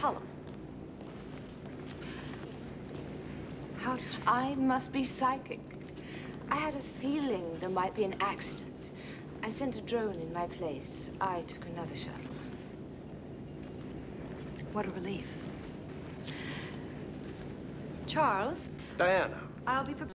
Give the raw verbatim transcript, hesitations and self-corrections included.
column. How did you... I must be psychic. I had a feeling there might be an accident. I sent a drone in my place. I took another shuttle. What a relief. Charles? Diana. I'll be prepared.